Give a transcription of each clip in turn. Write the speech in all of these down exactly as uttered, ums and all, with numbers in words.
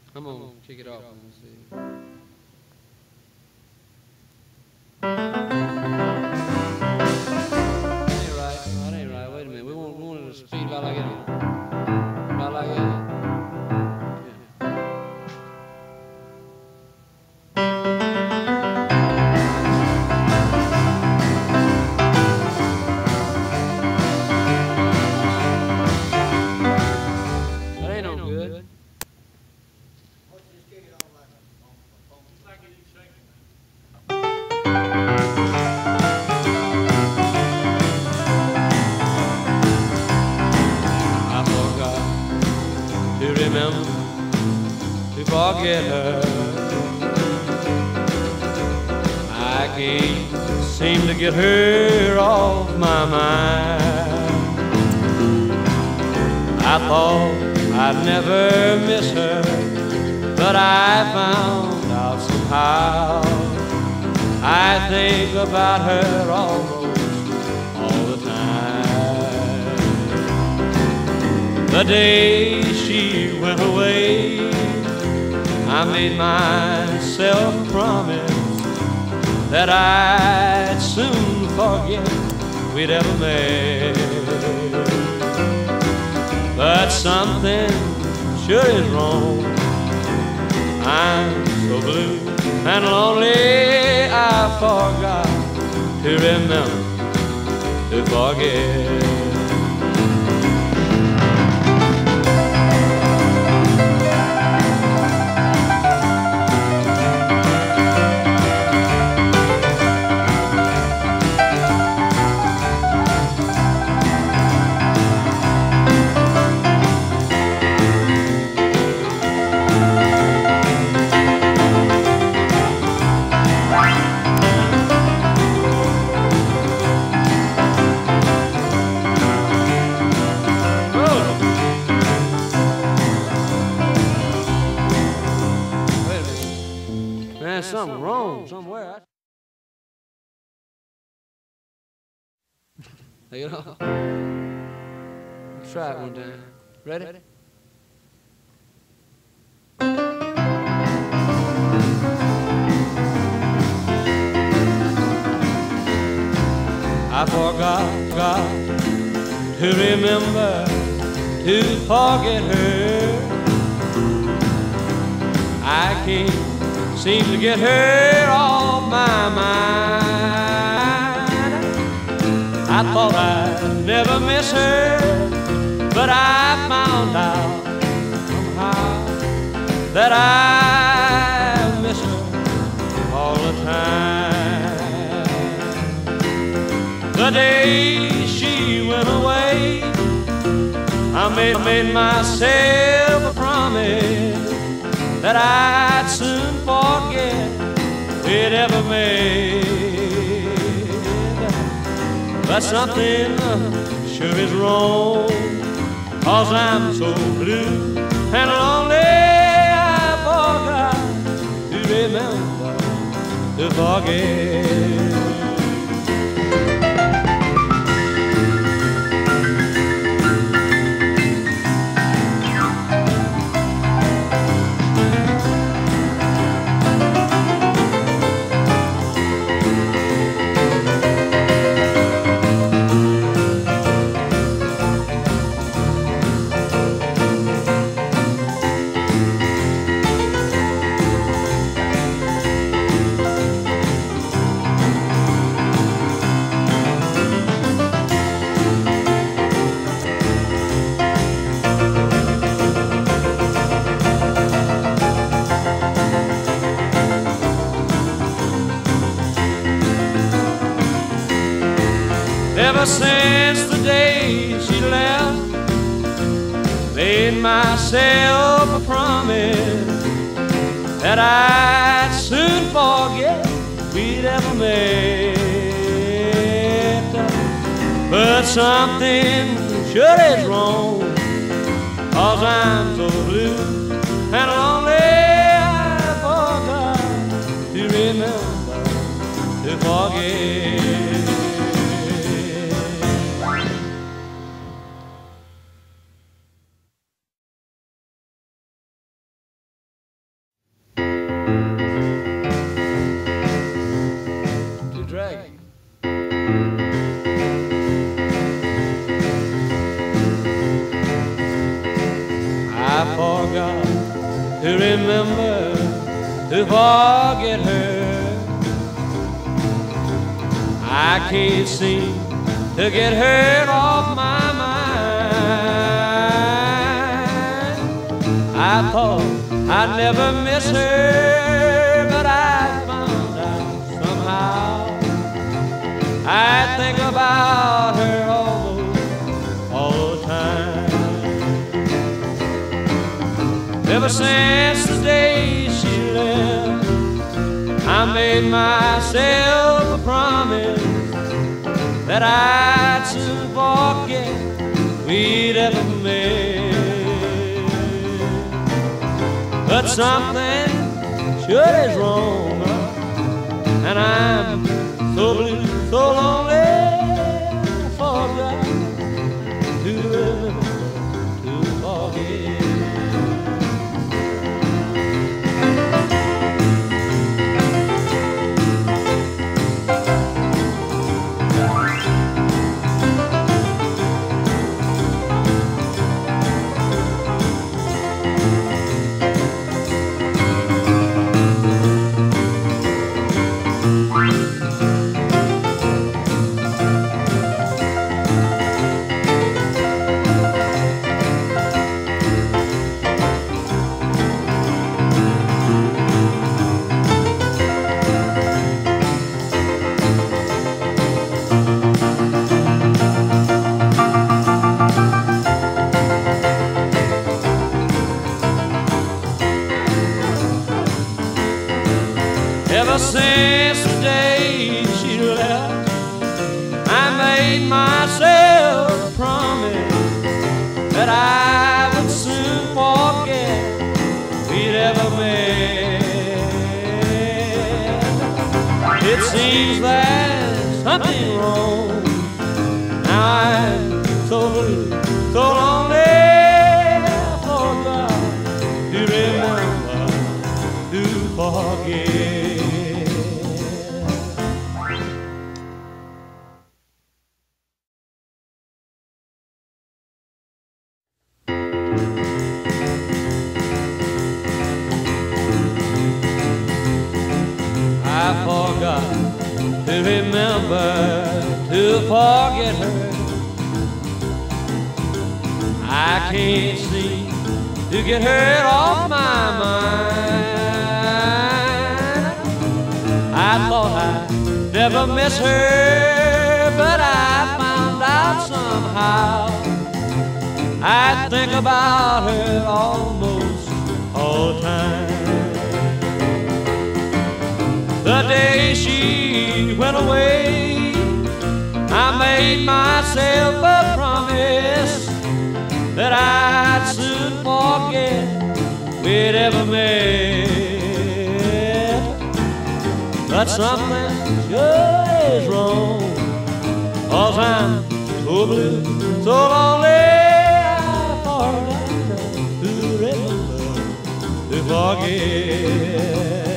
I'm gonna kick it off and see. That ain't right. That ain't right. Wait a minute. We want, we wanted to speed about like it. About like it. That ain't no good. I forgot to remember to forget her. I can't seem to get her off my mind. I thought I'd never miss her, but I found out somehow. I think about her almost all the time. The day she went away, I made myself a promise that I'd soon forget we'd ever met. But something sure is wrong. I'm so blue and lonely, I forgot to remember to forget. Man, something wrong somewhere. Take it off. Let's try it one time. Ready? I forgot, got to remember to forget her. I can't seem to get her off my mind. I thought I'd never miss her, but I found out somehow that I miss her all the time. The day she went away, I made, made myself a promise that I'd soon forget we'd ever made. But something sure is wrong, 'cause I'm so blue and lonely, I forgot to remember to forget. Ever since the day she left, made myself a promise that I'd soon forget we'd ever met. But something sure is wrong, 'cause I'm so blue and lonely, I forgot to remember to forget. forgot to remember to forget her. I can't seem to get her off my mind. I thought I'd never miss her, but I found out somehow. I think about her almost all the time. Ever since the day she left, I made myself a promise that I'd soon forget we'd ever met. But something sure is wrong, and I'm so blue, so lonely, I forgot to remember to forget. Ever since the day she left, I made myself a promise that I would soon forget we'd ever met. It seems there's something wrong. Now I'm so blue, so lonely, I forgot to remember to forget. I forgot to remember to forget her. I can't seem to get her off my mind. I thought I'd never miss her, but I found out somehow. I think about her almost all the time. The day she went away, I made myself a promise that I'd soon forget we'd ever met. But something sure is wrong, 'cause I'm so blue, so lonely, I forgot to remember to forget.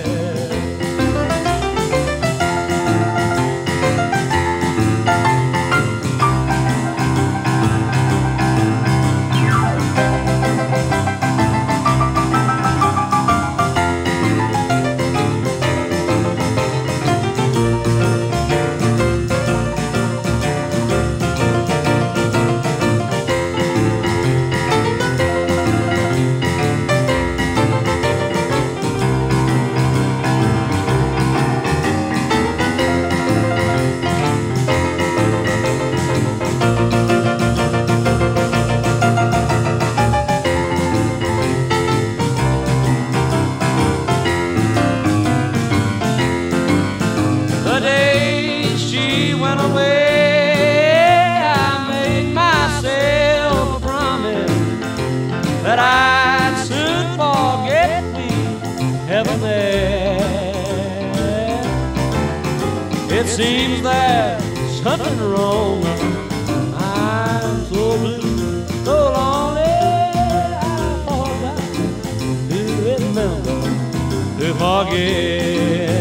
That I'd soon forget we ever met. It seems there's something wrong. I'm so blue, so lonely, I forgot to remember to forget.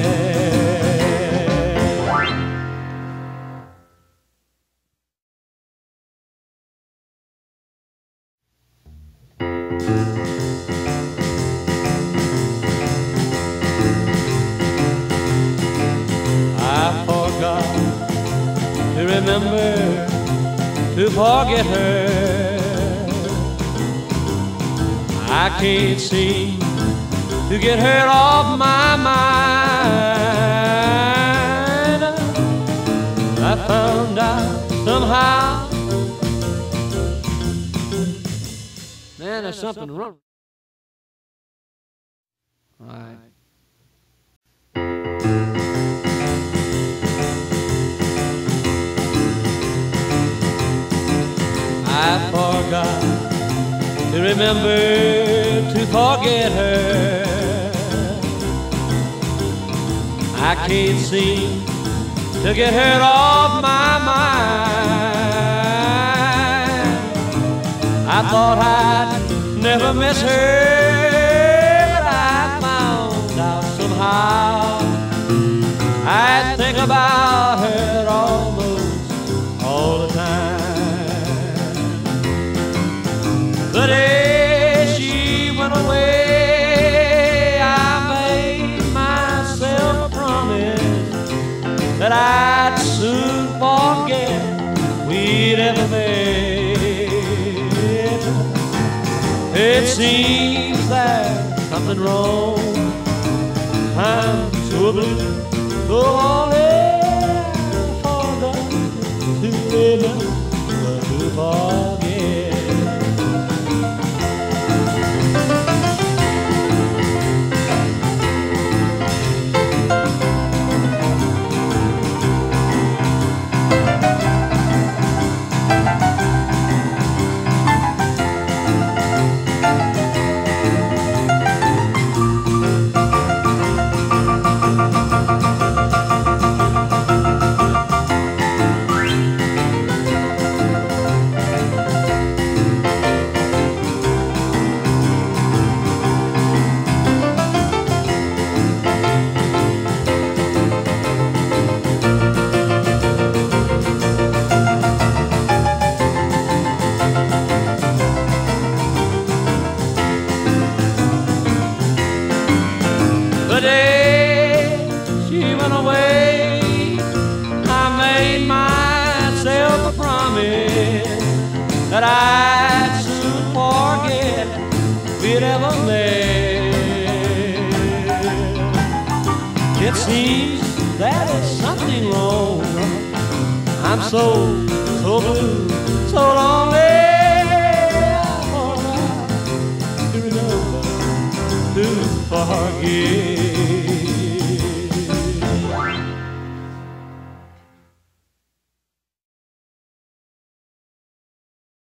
forget her. I can't seem to get her off my mind. I found out somehow, man, there's something wrong. All right. I forgot to remember to forget her. I can't seem to get her off my mind. I thought I'd never miss her, but I found out somehow I think about her almost all the time. The day she went away, I made myself a promise that I'd soon forget we'd ever met. It seems there's something wrong. I'm so blue, so lonely, forgot to remember to forget. The day she went away, I made myself a promise that I'd soon forget we'd ever met. It seems that there's something wrong. I'm so, so blue, so lonely. I thought I'd remember to forget.